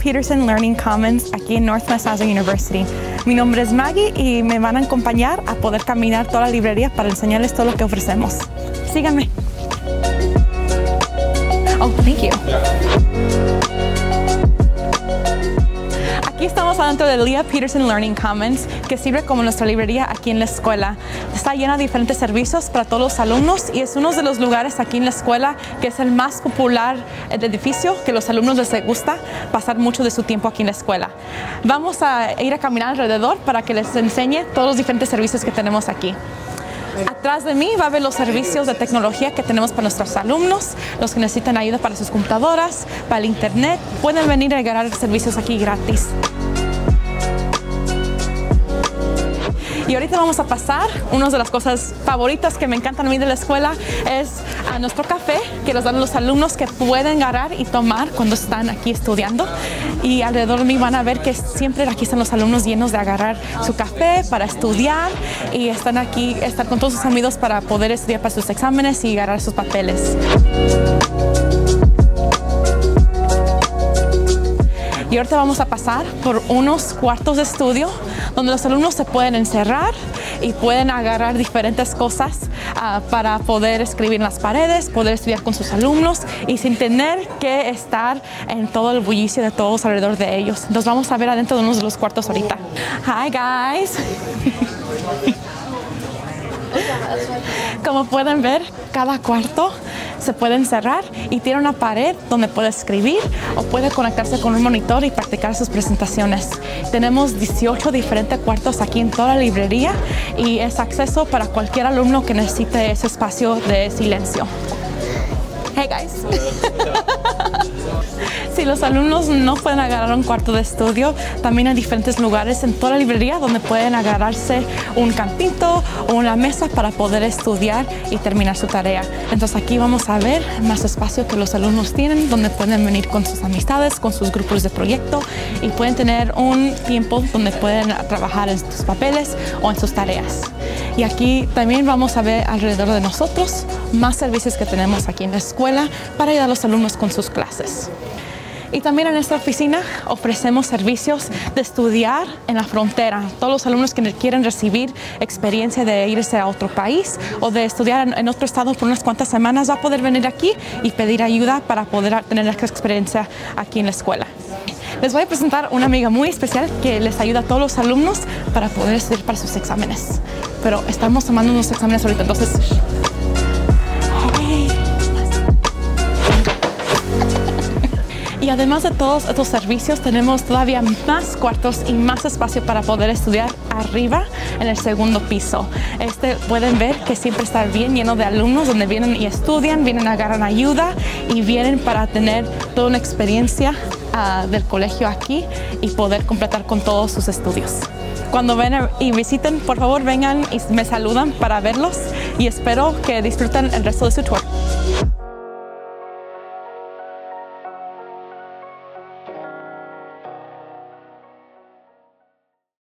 Peterson Learning Commons aquí en North Messiah University. Mi nombre es Maggie y me van a acompañar a poder caminar toda la librería para enseñarles todo lo que ofrecemos. Síganme. Oh, thank you. Aquí estamos adentro de Leah Peterson Learning Commons, que sirve como nuestra librería aquí en la escuela. Está llena de diferentes servicios para todos los alumnos y es uno de los lugares aquí en la escuela que es el más popular edificio, que los alumnos les gusta pasar mucho de su tiempo aquí en la escuela. Vamos a ir a caminar alrededor para que les enseñe todos los diferentes servicios que tenemos aquí. Atrás de mí va a ver los servicios de tecnología que tenemos para nuestros alumnos, los que necesitan ayuda para sus computadoras, para el internet. Pueden venir a agarrar servicios aquí gratis. Y ahorita vamos a pasar, una de las cosas favoritas que me encantan a mí de la escuela es a nuestro café que nos dan los alumnos que pueden agarrar y tomar cuando están aquí estudiando. Y alrededor de mí van a ver que siempre aquí están los alumnos llenos de agarrar su café para estudiar y están aquí, están con todos sus amigos para poder estudiar para sus exámenes y agarrar sus papeles. Y ahorita vamos a pasar por unos cuartos de estudio donde los alumnos se pueden encerrar y pueden agarrar diferentes cosas para poder escribir en las paredes, poder estudiar con sus alumnos y sin tener que estar en todo el bullicio de todos alrededor de ellos. Entonces vamos a ver adentro de uno de los cuartos ahorita. Hi guys. Como pueden ver, cada cuarto se puede encerrar y tiene una pared donde puede escribir o puede conectarse con un monitor y practicar sus presentaciones. Tenemos 18 diferentes cuartos aquí en toda la librería y es acceso para cualquier alumno que necesite ese espacio de silencio. Hey guys. Si los alumnos no pueden agarrar un cuarto de estudio, también hay diferentes lugares en toda la librería donde pueden agarrarse un campito o una mesa para poder estudiar y terminar su tarea. Entonces aquí vamos a ver más espacio que los alumnos tienen, donde pueden venir con sus amistades, con sus grupos de proyecto y pueden tener un tiempo donde pueden trabajar en sus papeles o en sus tareas. Y aquí también vamos a ver alrededor de nosotros más servicios que tenemos aquí en la escuela para ayudar a los alumnos con sus clases. Y también en esta oficina ofrecemos servicios de estudiar en la frontera. Todos los alumnos que quieren recibir experiencia de irse a otro país o de estudiar en otro estado por unas cuantas semanas va a poder venir aquí y pedir ayuda para poder tener esta experiencia aquí en la escuela. Les voy a presentar una amiga muy especial que les ayuda a todos los alumnos para poder estudiar para sus exámenes. Pero estamos tomando unos exámenes ahorita, entonces... Y además de todos estos servicios, tenemos todavía más cuartos y más espacio para poder estudiar arriba en el segundo piso. Pueden ver que siempre está bien lleno de alumnos donde vienen y estudian, vienen a agarrar ayuda y vienen para tener toda una experiencia del colegio aquí y poder completar con todos sus estudios. Cuando ven y visiten, por favor vengan y me saludan para verlos y espero que disfruten el resto de su tour.